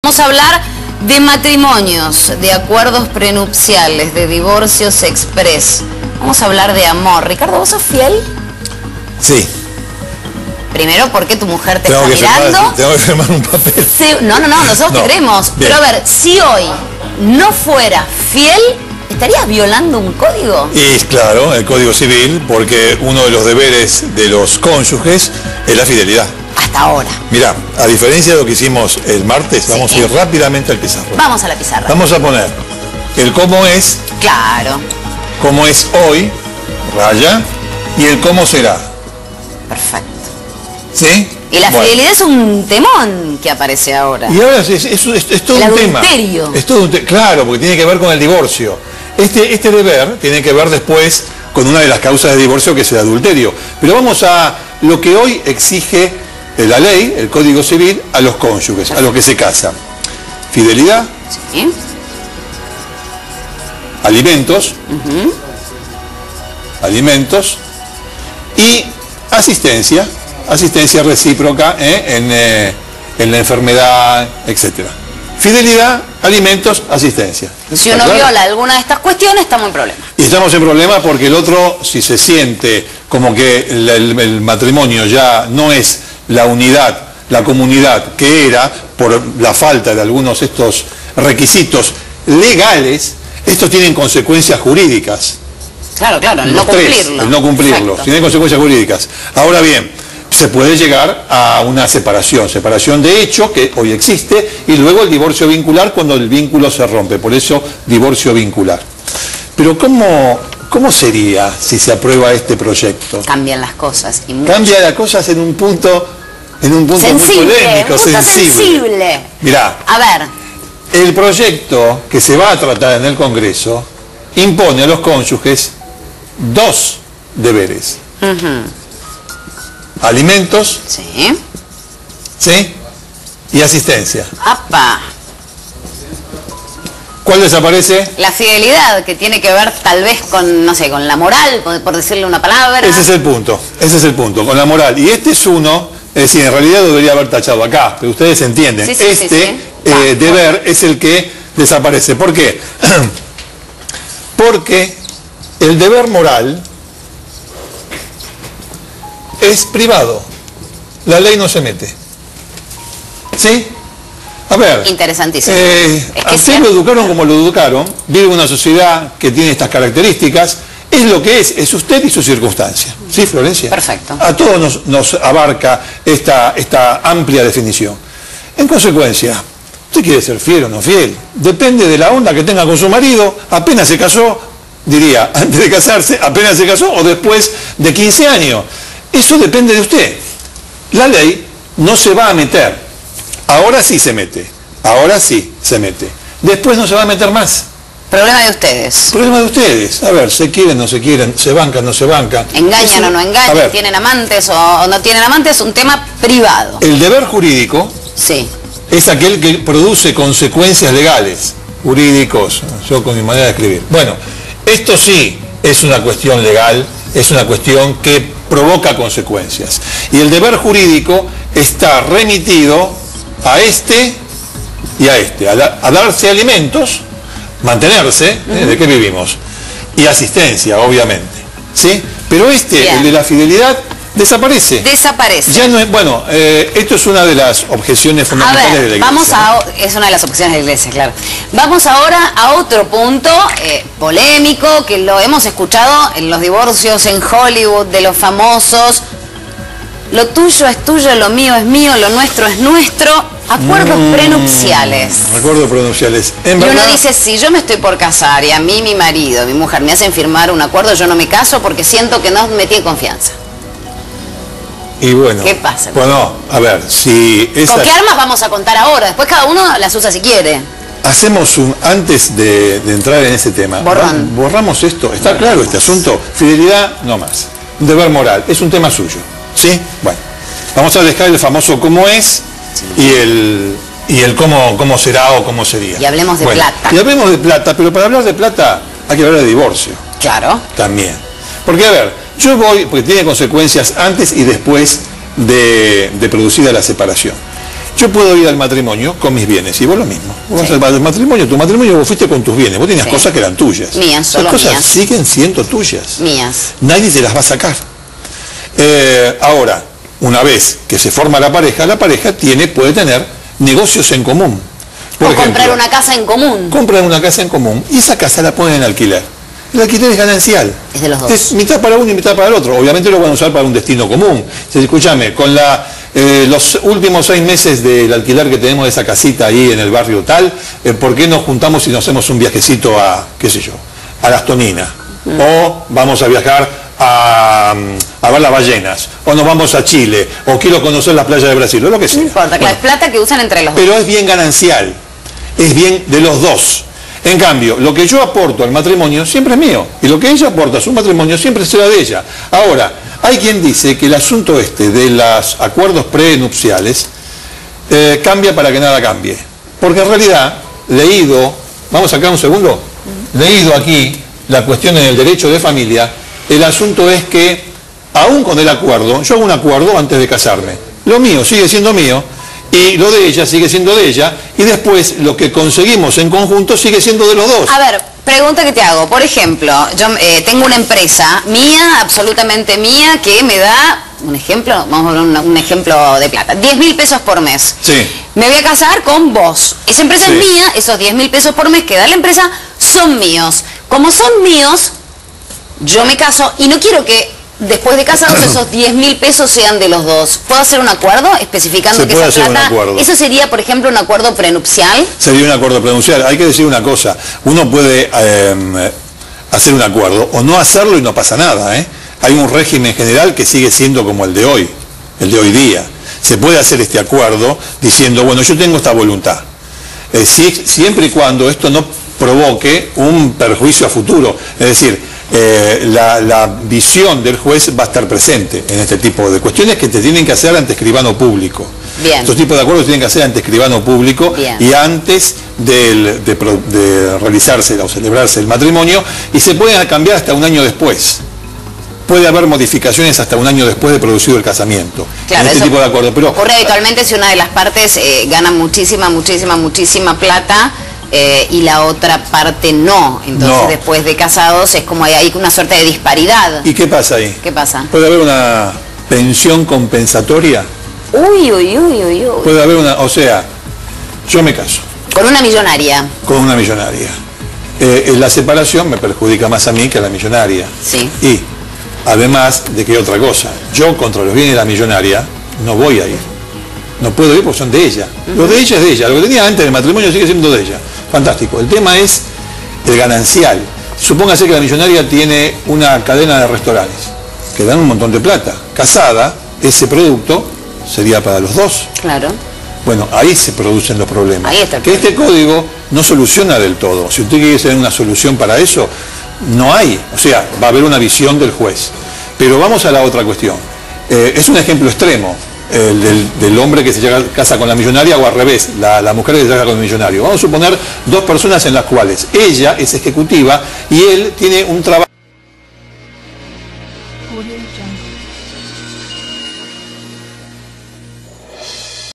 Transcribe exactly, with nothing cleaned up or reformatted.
Vamos a hablar de matrimonios, de acuerdos prenupciales, de divorcios express. Vamos a hablar de amor. Ricardo, ¿vos sos fiel? Sí. Primero, ¿por qué tu mujer te tengo está que mirando? Firmar, tengo que firmar un papel. Sí, no, no, no, nosotros no. te queremos. Bien. Pero a ver, si hoy no fuera fiel, ¿estarías violando un código? Y claro, el Código Civil, porque uno de los deberes de los cónyuges es la fidelidad. Hasta ahora. Mirá, a diferencia de lo que hicimos el martes, Sí. vamos a ir rápidamente al pizarrón. Vamos a la pizarra. Vamos a poner el cómo es, Claro. cómo es hoy, raya, y el cómo será. Perfecto. ¿Sí? Y la Bueno. fidelidad es un temón que aparece ahora. Y ahora es, es, es, es- es todo El un tema. adulterio. Es todo un te- claro, porque tiene que ver con el divorcio. Este, este deber tiene que ver después con una de las causas de divorcio, que es el adulterio. Pero vamos a lo que hoy exige la ley, el Código Civil, a los cónyuges, a los que se casan. Fidelidad, ¿Sí? alimentos, Ujú. alimentos y asistencia, asistencia recíproca ¿eh? en, eh, en la enfermedad, etcétera. Fidelidad, alimentos, asistencia. Si ¿Está uno claro? viola alguna de estas cuestiones, estamos en problema. Y estamos en problema porque el otro, si se siente como que el, el- el matrimonio ya no es la unidad, la comunidad que era, por la falta de algunos de estos requisitos legales, estos tienen consecuencias jurídicas. Claro, claro, el Los no tres, cumplirlo. el no cumplirlo, Perfecto. tiene consecuencias jurídicas. Ahora bien, se puede llegar a una separación, separación de hecho, que hoy existe, y luego el divorcio vincular cuando el vínculo se rompe, por eso divorcio vincular. Pero ¿cómo, cómo sería si se aprueba este proyecto? Cambian las cosas. Y mucho. Cambia las cosas en un punto, en un punto Sensible, muy polémico, un punto sensible. sensible. Mirá, A ver, el proyecto que se va a tratar en el Congreso impone a los cónyuges dos deberes. Alimentos, sí. ¿sí? Y asistencia. Apa. ¿Cuál desaparece? La fidelidad, que tiene que ver tal vez con, no sé, con la moral, por, por decirle una palabra. Ese es el punto, ese es el punto, con la moral. Y este es uno, es decir, en realidad debería haber tachado acá, pero ustedes entienden. Sí, sí, este sí, sí. eh, Va, deber es el que desaparece. ¿Por qué? Porque el deber moral es privado. La ley no se mete. ¿Sí? A ver. Interesantísimo. Eh, Es que a usted sí. lo educaron como lo educaron, vive una sociedad que tiene estas características, es lo que es, es usted y su circunstancia. ¿Sí, Florencia? Perfecto. A todos nos, nos abarca esta, esta amplia definición. En consecuencia, usted quiere ser fiel o no fiel, depende de la onda que tenga con su marido, apenas se casó, diría, antes de casarse, apenas se casó o después de quince años. Eso depende de usted. La ley no se va a meter. Ahora sí se mete. Ahora sí se mete. Después no se va a meter más. Problema de ustedes. Problema de ustedes. A ver, se quieren, no se quieren, se bancan, no se bancan. Engañan Eso- o no a engañan, ver, tienen amantes o no tienen amantes, es un tema privado. el deber jurídico Sí. es aquel que produce consecuencias legales, jurídicos, yo con mi manera de escribir. Bueno, esto sí es una cuestión legal, es una cuestión que provoca consecuencias. Y el deber jurídico está remitido a este y a este, a, da- a darse alimentos, mantenerse, ¿eh? ¿De qué vivimos? Y asistencia, obviamente. ¿Sí? Pero este, Bien. el de la fidelidad, desaparece. Desaparece. Ya no es, bueno, eh, esto es una de las objeciones A fundamentales de la ver, Iglesia. vamos a, o- es una de las opciones de la iglesia, claro. Vamos ahora a otro punto eh, polémico que lo hemos escuchado en los divorcios en Hollywood de los famosos. Lo tuyo es tuyo, lo mío es mío, lo nuestro es nuestro. Acuerdos Mm, prenupciales. Acuerdos prenupciales. En Y uno verdad, dice, si yo me estoy por casar y a mí mi marido, mi mujer me hacen firmar un acuerdo, yo no me caso porque siento que no me tiene confianza. y bueno, ¿Qué pasa? Bueno, a ver, si esa, ¿Con qué armas vamos a contar ahora? Después cada uno las usa si quiere. hacemos un, antes de, de entrar en ese tema, Borrón. va- borramos esto, está claro este asunto, fidelidad no más, un deber moral, es un tema suyo, ¿sí? Bueno, vamos a dejar el famoso cómo es y el, y el cómo, cómo será o cómo sería. Y hablemos de Bueno, plata. Y hablemos de plata, pero para hablar de plata hay que hablar de divorcio. Claro. También. Porque, a ver, yo voy, porque tiene consecuencias antes y después de, de producida la separación. Yo puedo ir al matrimonio con mis bienes, y vos lo mismo. Vos Sí. vas al matrimonio, tu matrimonio, vos fuiste con tus bienes, vos tenías Sí. cosas que eran tuyas. Mías, solo Las cosas mías. siguen siendo tuyas. Mías. Nadie te las va a sacar. Eh, ahora, una vez que se forma la pareja, la pareja tiene, puede tener negocios en común. Por o ejemplo, comprar una casa en común. compran una casa en común y esa casa la ponen en alquiler. El alquiler es ganancial. Es de los dos. Es mitad para uno y mitad para el otro. Obviamente lo van a usar para un destino común. Si, escúchame, con la, eh, los últimos seis meses del alquiler que tenemos de esa casita ahí en el barrio tal, eh, ¿por qué nos juntamos y nos hacemos un viajecito a, qué sé yo, a Las Toninas? Mm. O vamos a viajar a, a ver las ballenas, o nos vamos a Chile, o quiero conocer las playas de Brasil, o lo que sea. No importa, claro, Bueno, es plata que usan entre los dos. pero es bien ganancial, es bien de los dos. En cambio, lo que yo aporto al matrimonio siempre es mío, y lo que ella aporta a su matrimonio siempre será de ella. Ahora, hay quien dice que el asunto este de los acuerdos prenupciales eh, cambia para que nada cambie. Porque en realidad, leído, vamos acá un segundo, leído aquí la cuestión en el derecho de familia, el asunto es que, aún con el acuerdo, yo hago un acuerdo antes de casarme. Lo mío sigue siendo mío, y lo de ella sigue siendo de ella, y después lo que conseguimos en conjunto sigue siendo de los dos. A ver, pregunta que te hago. Por ejemplo, yo eh, tengo una empresa mía, absolutamente mía, que me da, un ejemplo, vamos a ver un, un ejemplo de plata, diez mil pesos por mes. Sí. Me voy a casar con vos. Esa empresa Sí. es mía, esos diez mil pesos por mes que da la empresa son míos. Como son míos, yo me caso y no quiero que después de casados esos diez mil pesos sean de los dos. ¿Puedo hacer un acuerdo especificando Se que puede esa hacer un plata... acuerdo. ¿Eso sería, por ejemplo, un acuerdo prenupcial? Sería un acuerdo prenupcial. Hay que decir una cosa, uno puede eh, hacer un acuerdo o no hacerlo y no pasa nada, ¿eh? Hay un régimen general que sigue siendo como el de hoy, el de hoy día. Se puede hacer este acuerdo diciendo, bueno, yo tengo esta voluntad, eh, si, siempre y cuando esto no provoque un perjuicio a futuro. Es decir, eh, la, la visión del juez va a estar presente en este tipo de cuestiones que te tienen que hacer ante escribano público. Bien. Estos tipos de acuerdos tienen que hacer ante escribano público. Bien. Y antes del- de, pro- de realizarse o celebrarse el matrimonio, y se pueden cambiar hasta un año después. Puede haber modificaciones hasta un año después de producido el casamiento. Claro, en este eso tipo de acuerdo. Pero ocurre habitualmente si una de las partes eh, gana muchísima, muchísima, muchísima plata eh, y la otra parte no. Entonces No. después de casados es como hay, hay una suerte de disparidad. ¿y qué pasa ahí? ¿Qué pasa? Puede haber una pensión compensatoria. Uy, uy, uy, uy, uy. Puede haber una, o sea, yo me caso Con una millonaria. con una millonaria. Eh, eh, la separación me perjudica más a mí que a la millonaria. Sí. Y además de que hay otra cosa, yo contra los bienes de la millonaria no voy a ir. No puedo ir porque son de ella. Lo de ella es de ella. Lo que tenía antes del matrimonio sigue siendo de ella. Fantástico. El tema es el ganancial. Supóngase que la millonaria tiene una cadena de restaurantes que dan un montón de plata. Casada, ese producto sería para los dos. Claro. Bueno, ahí se producen los problemas. Ahí está el que este código no soluciona del todo. Si usted quiere tener una solución para eso, no hay. O sea, va a haber una visión del juez. Pero vamos a la otra cuestión. Eh, es un ejemplo extremo, el del, del hombre que se llega- casa con la millonaria, o al revés, la, la mujer que se casa con el millonario. Vamos a suponer dos personas en las cuales ella es ejecutiva y él tiene un trabajo